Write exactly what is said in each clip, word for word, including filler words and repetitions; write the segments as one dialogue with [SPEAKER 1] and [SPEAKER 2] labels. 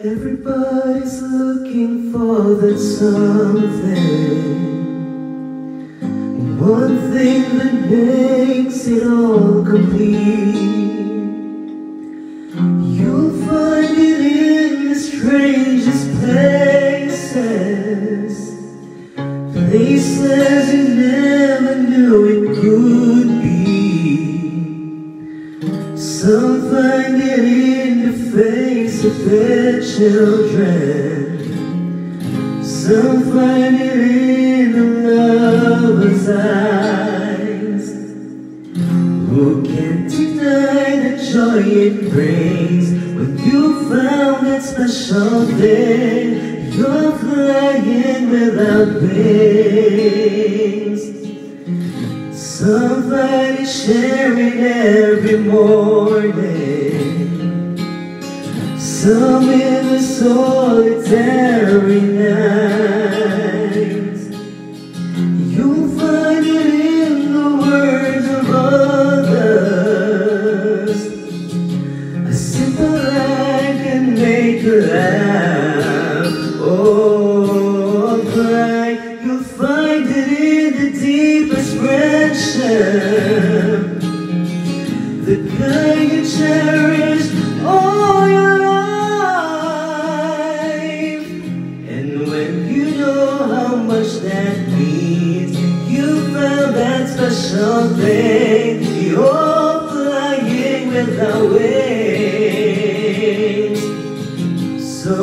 [SPEAKER 1] Everybody's looking for that something, one thing that makes it all complete. You'll find it in the strangest places, places you never knew it could be. Some find it in the face of their children, some find it in the lover's eyes. Who can deny the joy it brings when you found that special thing? You're flying without wings. Some find it sharing every morning, some in the solitary nights. You'll find it in the words of others. A simple line can make you laugh or cry. You'll find it in the deepest friendship, the kind you cherish all your life. And when you know how much that means, you found that special thing. You're flying without wings, so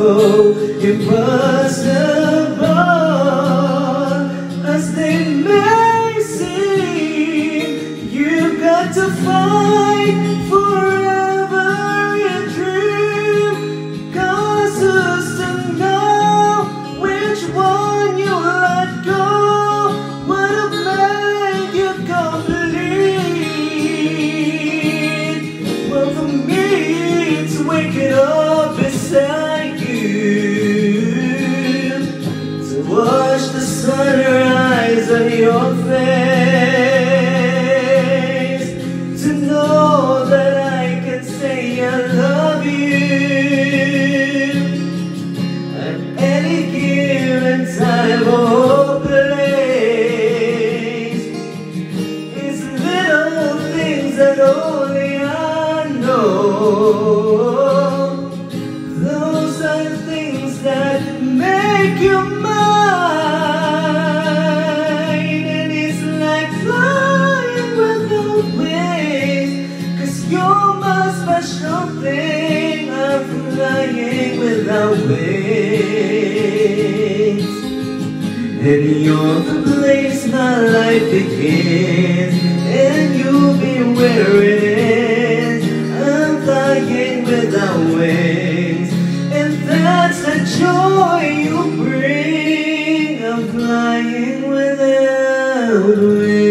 [SPEAKER 1] impossible as they may seem. You've got to fight forever your dream, 'cause who's to know which one you let go would have made you complete. Well, for me, it's waking up beside you, to watch the sunrise on your face, to know that I can say I love you at any given time or place. It's little things that only I know. Those are the things that make you mine. And it's like flying without wings, 'cause you're my special thing. I'm flying without wings, and you're the place my life begins, and you'll be where it ends. I'm flying without wings, and that's the joy you bring. I'm flying without wings.